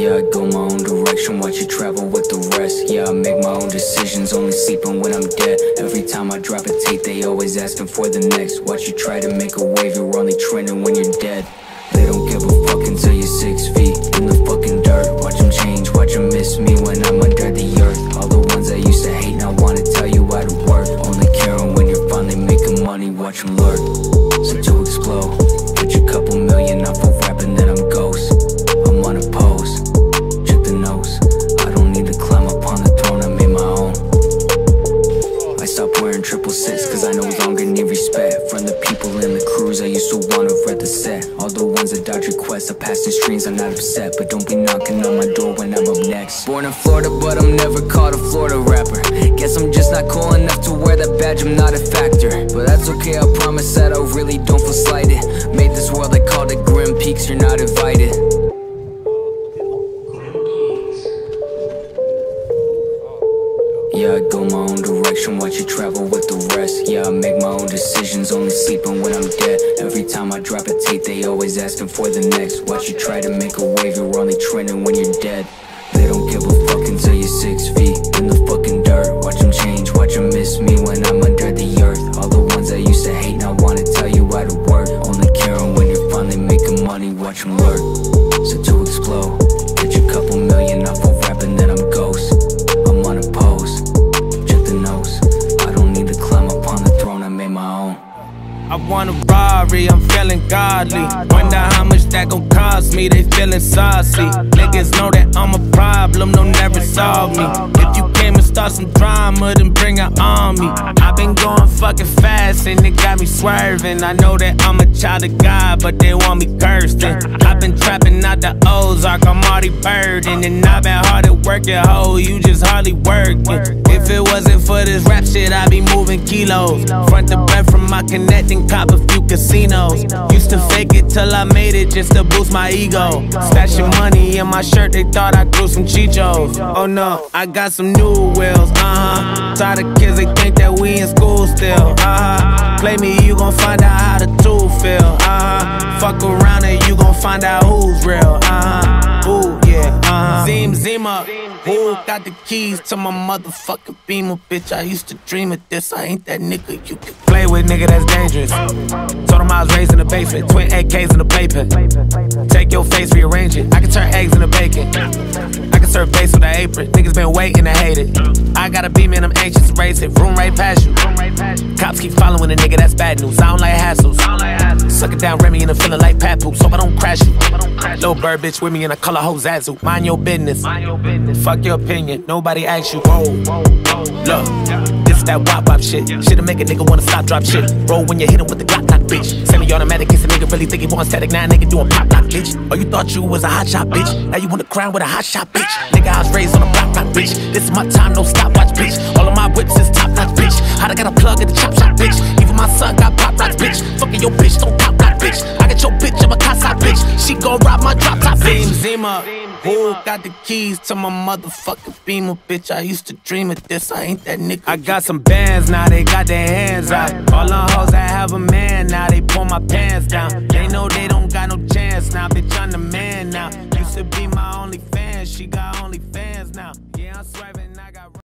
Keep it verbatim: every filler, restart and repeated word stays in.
Yeah, I go my own direction, watch you travel with the rest. Yeah, I make my own decisions, only sleeping when I'm dead. Every time I drop a tape, they always asking for the next. Watch you try to make a wave, you're only trending when you're dead. They don't give a fuck until you're six feet in the fucking dirt. Watch them change, watch them miss me when I'm under the earth. All the ones that used to hate now wanna tell you how to work. Only caring when you're finally making money, watch them lurk. So to explode, get your couple million off of rapping, then I'm ghost. I'm on a pose, check the nose. I don't need to climb up on the throne, I made my own. I stopped wearing triple six cause I no longer need respect from the people in the crews I used to wanna read the set. All the ones that dodge requests, I pass the streams, I'm not upset. But don't be knocking on my door when I'm up next. Born in Florida but I'm never called a Florida rapper. Guess I'm just not cool enough to wear that badge, I'm not a factor. But that's okay, I promise that I really don't feel slighted. Made this world, I called it Grim Peaks, you're not invited. Yeah, I go my own direction, watch you travel with the rest. Yeah, I make my own decisions, only sleeping when I'm dead. Every time I drop a tape, they always asking for the next. Watch you try to make a wave, you're only trending when you're dead. They don't give a fuck until you're six feet in the fucking dirt. Watch them change, watch them miss me when I'm under the earth. All the ones that used to hate now wanna tell you how to work. Only caring when you're finally making money, watch them lurk. So to explode, get your couple million off of rapping, then I'm ghost. I'm on a pose, check the nose. I don't need to climb up on the throne, I made my own. I want a Rari, I'm feeling godly. Wonder how much that gon' cost me, they feeling saucy. Niggas know that I'm a problem, they'll never solve me. If you came and start some drama, then bring an army. I've been going fucking fast and it got me swerving. I know that I'm a child of God, but they want me cursed. I've been trapping out the Ozark, I'm already burdened. And I've been hard at work at hoe, you just hardly working. If it wasn't for this rap shit, I'd be moving kilos. Front to back from my connecting, cop a few casinos. Used to fake it till I made it just to boost my ego. Stashing money in my shirt, they thought I grew some chichos. Oh no, I got some new wheels, uh-huh. Tired of kids, they think that we in school still, uh-huh. Play me, you gon' find out how the two feel, uh-huh. Fuck around and you gon' find out who's real, uh-huh. Ooh, yeah, uh-huh. Zim, Zima, who got the keys to my motherfucking Beamer, bitch? I used to dream of this, I ain't that nigga you can play with, nigga, that's dangerous. Told him I was raised in the basement, twin A Ks in the playpen. Take your face, rearrange it, I can turn eggs into bacon. I can serve base with an apron, niggas been waiting to hate it. I got a beam and I'm anxious to race it, room right past you. Cops keep following a nigga, that's bad news, I don't like hassles. Suck it down Remy and I'm feeling like Papoose, hope I don't crash you. Little bird bitch with me and I call her hoe Zazu, mind your business. Fuck your opinion, nobody asks you. Whoa, look, this that wop wop shit. Shit'll make a nigga wanna stop, drop shit. Roll when you hit him with the Glock, Glock, bitch. Semi-automatic, case a nigga really think he want static. Now nigga doing pop, lock, bitch. Oh, you thought you was a hot shot, bitch. Now you want to crown with a hot shot, bitch. Nigga, I was raised on a block, block, bitch. This is my time, no stopwatch, bitch. All of my whips is top notch, bitch. How I got a plug at the chop shop, bitch. Even my son got pop rocks, bitch. Fucking your bitch, don't pop rock, bitch. I got your bitch, I'm a casa, bitch. She gon' rob my drop top, bitch. Zima, who got the keys to my motherfucking Beamer, bitch? I used to dream of this, I ain't that nigga. I got some bands now, they got their hands out. All the hoes that have a man now, they pull my pants down. They know they don't got no chance now, bitch, I'm the man now. Used to be my only fan, she got only fans now. Yeah, I'm swerving.